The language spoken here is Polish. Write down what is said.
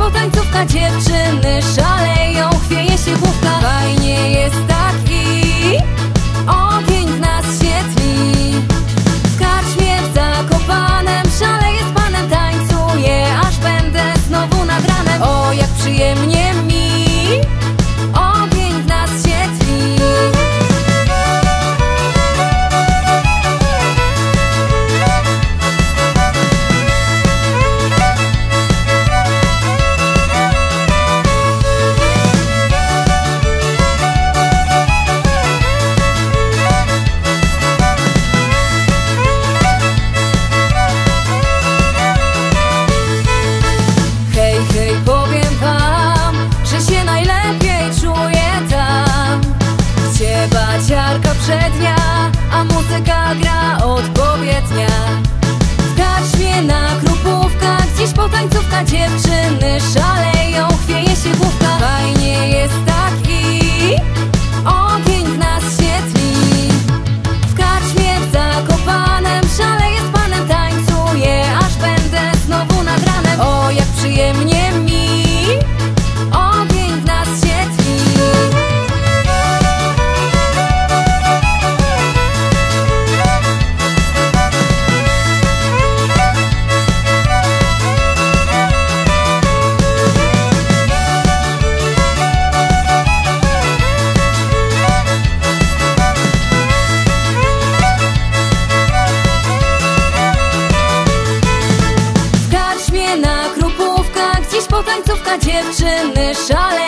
potańcówka, dziewczyny szaleją, chwieje się główka. Fajnie jest tak i ogień w nas świetli. W karczmie w Zakopanem szaleję z panem, tańcuję, aż będę znowu nad ranem. O, jak przyjemnie mi ogień w nas świetli. Powiem wam, że się najlepiej czuję tam, gdzie baciarka przednia, a muzyka gra odpowiednia. W karczmie na Krupówkach, dziś potańcówka, dziewczyny szaleją, chwieje się główka. Fajnie jest tak i ogień w nas świetli. W karczmie w Zakopanem szaleję z panem, tańcuję, aż będę znowu nad ranem. O, jak przyjemnie mi ogień w nas świetli. W karczmie na Krupówkach, dziś potańcówka, dziewczyny szaleją.